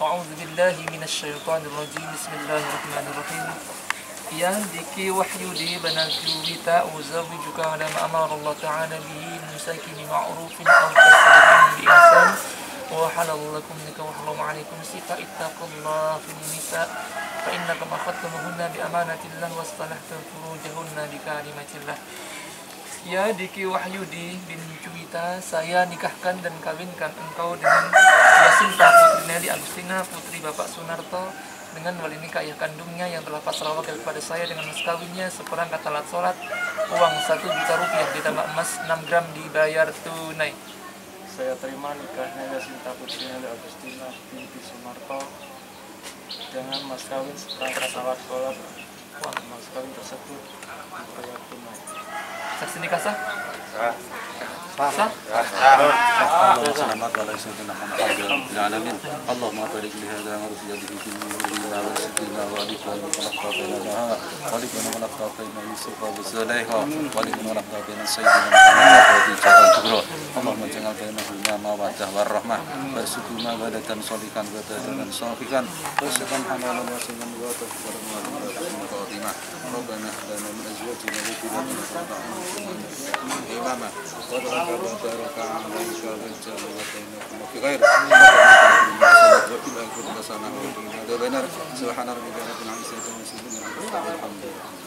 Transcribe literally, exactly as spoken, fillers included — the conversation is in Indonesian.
A'udzu billahi minasyaitonir rajim. Bismillahirrahmanirrahim. Ya diki wahyudi banatu bita uzawijuka ala ma amara Allah ta'ala bihi min sakini ma'rufin aw tasrifin bi ihsan wa halal lakum nikah wa haram alaykum sita ittaqullaha fil nisa fa innakum akhadtumuhunna bi amanatillah wa astalahtum furujahunna bi kalimatillah. Ya diki wahyudi bin Cuwita, saya nikahkan dan kawinkan engkau dengan Yasinta Putri Nelly Agustina putri Bapak Sunarto dengan wali nikah ayah kandungnya yang telah pasrah wakil kepada saya dengan mas kawinnya seperangkat alat sholat, uang satu juta rupiah ditambah emas enam gram dibayar tunai. Saya terima nikahnya Yasinta Putri Nelly Agustina binti Sunarto dengan mas kawin seperangkat alat sholat, uang mas kawin tersebut dibayar tunai. Saksi nikah sah? Sah. Sah? Allahumma salli ala sayyidina Muhammad wa alamin. Allahumma barik li hadha wa rufiyadihi fi nurina wa sayyidina wa alika wa nafaqina laha wa alika wa nafaqina Yusufa wa Zulaiha wa alika wa nafaqina sayyidina Muhammad wa dijatan kubro. Allahumma jangal bainahuma mawaddah warahmah wa sukuna wadatan sholikan wadatan shafikan wa sakan hamalan wa sakan wa tafsiran wa khatimah. Rabbana lana min azwajina wa dhurriyyatina imama wa rabbana baraka alaika wa jalla wa ta'ala fi ghairi wa fil akhirati hasanah wa qina adzabannar subhana rabbika rabbil izzati amma yasifun wa salamun alal mursalin.